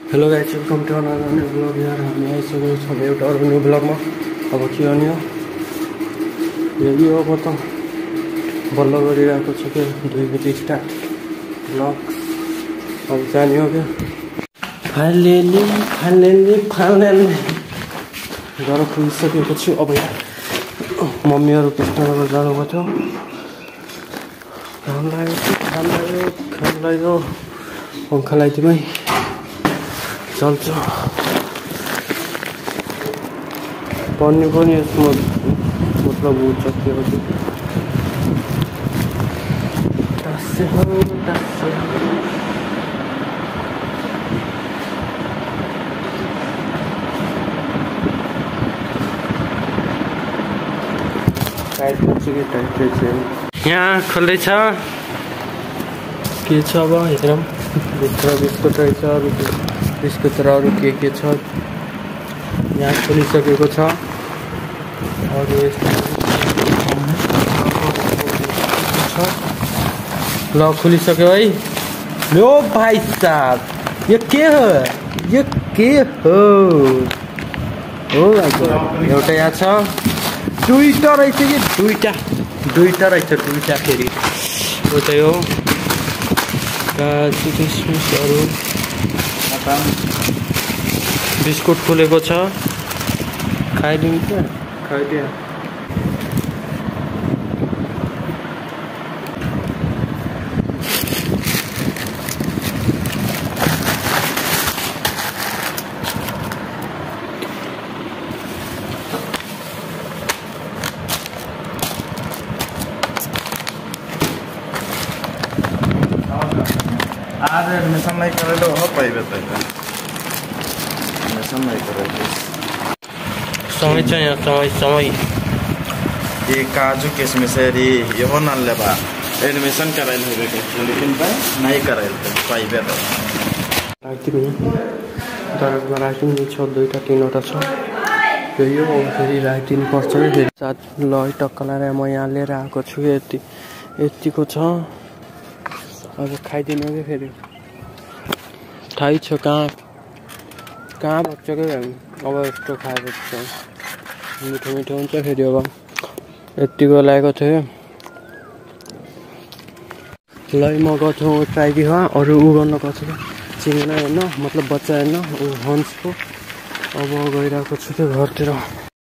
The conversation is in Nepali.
Hello guys, welcome to another new blog. यार हामी आइसकेको छौँ एउटा अरू न्यू ब्लगमा। अब के गर्ने हो, यही हो। अब त बल्ल गरिरहेको छु कि 2 बजी स्टार्ट ब्लग। अब जाने हो क्या, फाइनली घर पुगिसकेको छु। अब यहाँ मम्मीहरू कृष्णनगर जानुभएको थियो। खान लाग्यो पङ्खा लगाइदिमै चल्छ। पढ्ने पनि यसमा मतलब हुन्छ के हो यहाँ खोल्दैछ के छ अब हेरौँ। भित्र बिस्कुट रहेछ, अरू बिस्कुट र अरू के छ यहाँ खोलिसकेको छ। अरू ल खोलिसक्यो है। लो भाइ साहब, यो के हो एउटा यहाँ छ। दुईटा रहेछ कि दुईटा रहेछ फेरि। उतै हो काजु किसमिसहरू, बिस्कुट खोलेको छ। खाइदिउँ क्या, खाइदिउँ। आज एडमिशन नहीं करे तो हो पाइबे त एडमिशन नहीं करे समय चाहिँ यहाँ समय ये काजू किशमिश रे यो न लेबा एडमिशन कराइल होबे के, लेकिन भाई नहीं कराइल त पाइबे त राखिदिनु। दरजमा राखिदिनु छ, 2टा 3वटा छ। त्यही हो, फेरि राखिदिनु पर्छ नि फेरि साथ। ल टक्क लगाएर म यहाँ लिएर आएको छु। यतिको छ। अब खाइदिनु कि फेरि थाहै छ कहाँ बच्छ क्या। अब यस्तो खाएको छ, मिठो हुन्छ फेरि। अब यतिको लागेको थियो। ल म गएको छु ट्राइदिह अरू उ गर्न गएको छु चिङ्ना हेर्न, मतलब बच्चा हेर्न ऊ हन्सको। अब गइरहेको छु त्यो घरतिर।